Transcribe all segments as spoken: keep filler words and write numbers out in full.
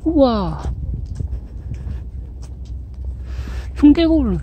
우와. 흉대골.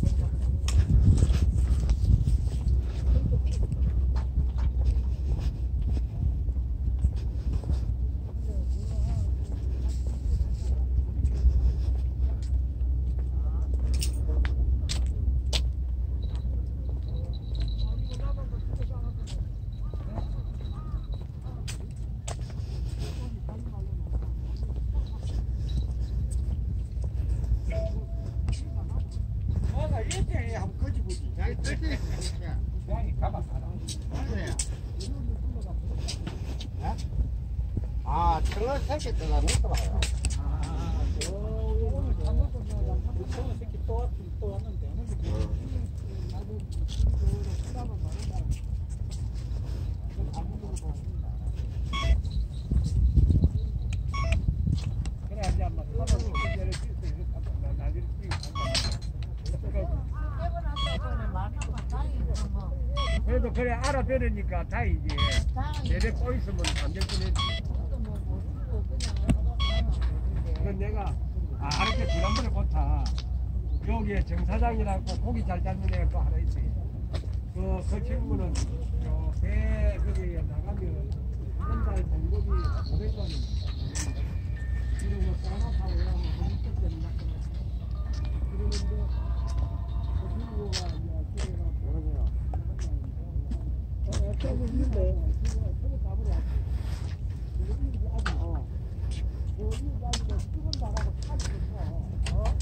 아, 청어 새끼 들어가 먹더라고요. 아, 저 오늘 잘못 보면 청어 새끼 또 왔, 또 왔는데 어느 게 나도 수라만 말한다. 그래 이제 한번 서로 이제를 찍고 나중에 그래도 그래 알아들으니까 다행이지. 내내 꼬 있으면 안 될 뻔했지. 그건 내가 아 이렇게 지난번에 보다 여기에 정사장이라고 고기 잘 잡는 애가 또 하나 있어요. 그, 그 친구는 배 거기 나가면 한 달 봉급이 오백 원입니다. 그리고 뭐 쌍화하고 이러면 한 육백 원이나 그러는데 그 친구가 이제 집에 가서 그러세요. 어, 어쩌고 있는데 저거 잡으러 왔어. 어. 여기 가지고 수건 나가고 차도 있어. 어?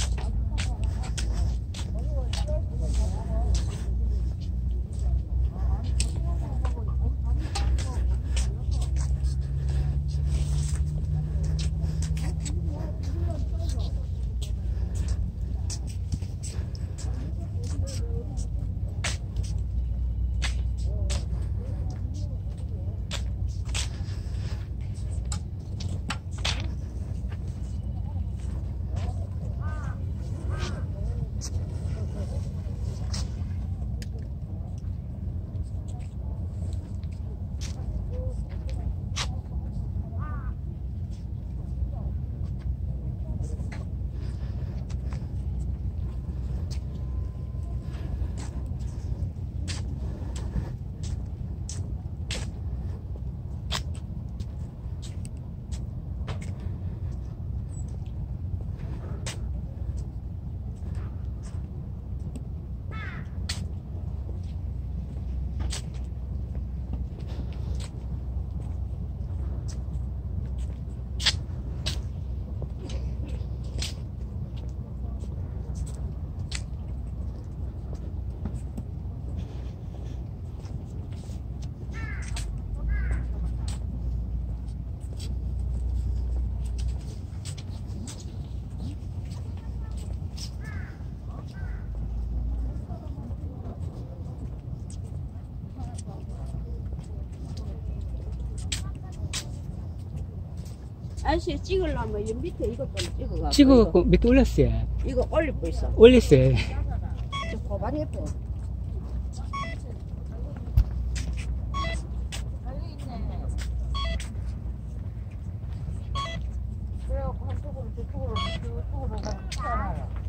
아저씨 찍으려면 이 밑에 이것 좀 찍어가. 찍어갖고 몇 개 올렸어요. 이거 올리고 있어. 올렸어요. 저 고반 예뻐. 그래갖고 한쪽으로 저쪽으로 저쪽으로 가면